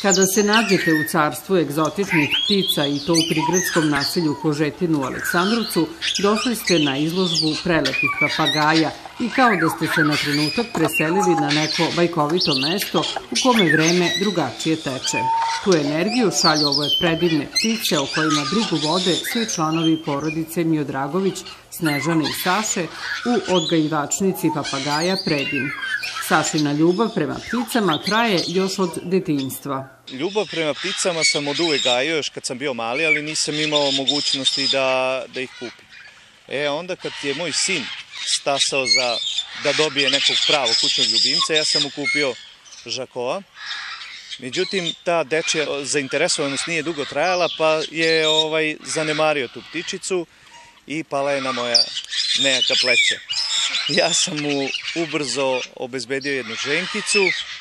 Kada se nađete u carstvu egzotičnih ptica i to u prigradskom naselju Kožetin u Aleksandrovcu, došli ste na izložbu prelepih papagaja i kao da ste se na trenutak preselili na neko bajkovito mesto u kome vreme drugačije teče. Tu energiju šalju ove predivne ptice o kojima brigu vode svi članovi porodice Miodragović, Snežane i Saše u odgajivačnici papagaja Predin. Sašina ljubav prema pticama traje još od detinjstva. Ljubav prema pticama sam od uvek gajio još kad sam bio mali, ali nisam imao mogućnosti da ih kupim. Onda kad je moj sin stasao da dobije nekog pravog kućnog ljubimca, ja sam mu kupio Žakoa. Međutim, ta dečja zainteresovanost nije dugo trajala, pa je zanemario tu ptičicu i pala je na moja nejaka pleća. Ja sam mu ubrzo obezbedio jednu ženkicu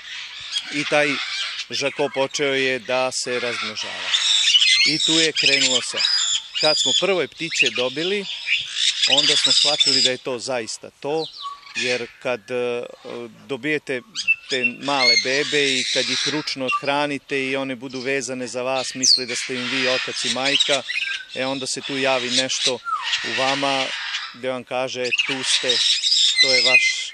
i taj Žako počeo je da se razmnožava. I tu je krenulo se. Kad smo prve ptiće dobili, onda smo shvatili da je to zaista to, jer kad dobijete te male bebe i kad ih ručno odhranite i one budu vezane za vas, misle da ste im vi otac i majka, onda se tu javi nešto u vama gde vam kaže tu ste, to je vaš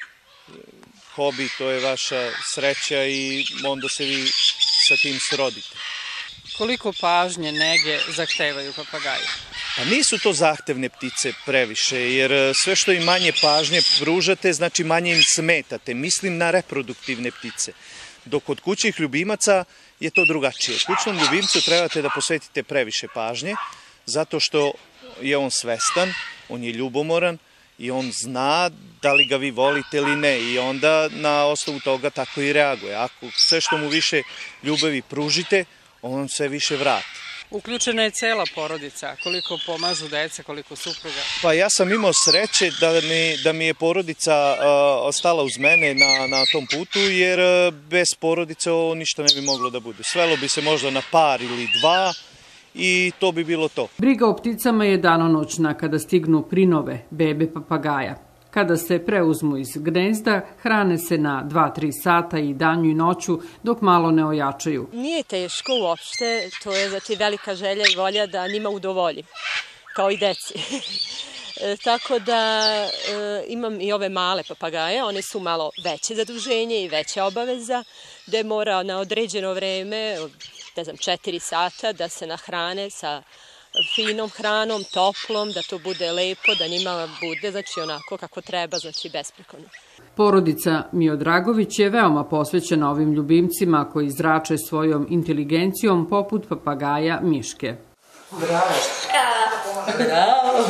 hobi, to je vaša sreća i onda se vi sa tim srodite. Koliko pažnje, nege zahtevaju papagaji? Pa nisu to zahtevne ptice previše, jer sve što im manje pažnje pružate, znači manje im smetate. Mislim na reproduktivne ptice. Dok kod kućnih ljubimaca je to drugačije. Kućnom ljubimcu trebate da posvetite previše pažnje, zato što je on svestan, on je ljubomoran i on zna da li ga vi volite ili ne i onda na osnovu toga tako i reaguje. Ako sve što mu više ljubavi pružite, on sve više vrati. Uključena je cela porodica, koliko pomažu deca, koliko supruga? Pa ja sam imao sreće da mi je porodica ostala uz mene na tom putu, jer bez porodice ovo ništa ne bi moglo da bude. Svelo bi se možda na par ili dva i to bi bilo to. Briga o pticama je danonoćna kada stignu prinove, bebe papagaja. Kada se preuzmu iz gnezda, hrane se na 2-3 sata i danju i noću dok malo ne ojačaju. Nije teško uopšte, to je znači velika želja i volja da njima udovolji, kao i deci. Tako da imam i ove male papagaje, one su malo veće zaduženje i veća obaveza, gde mora na određeno vreme, 4 sata, da se nahrane sa finom hranom, toplom, da to bude lepo, da njima bude, znači onako kako treba, znači besprekorno. Porodica Miodragović je veoma posvećena ovim ljubimcima koji zrače svojom inteligencijom poput papagaja Miške. Bravo! Bravo!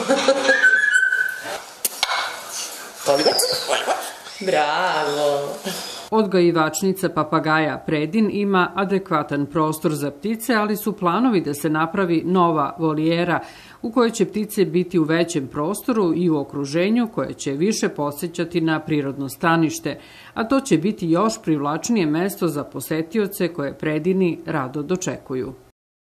Bravo! Odgajivačnica papagaja Predin ima adekvatan prostor za ptice, ali su planovi da se napravi nova volijera u kojoj će ptice biti u većem prostoru i u okruženju koje će više podsjećati na prirodno stanište, a to će biti još privlačnije mesto za posetioce koje Predini rado dočekuju.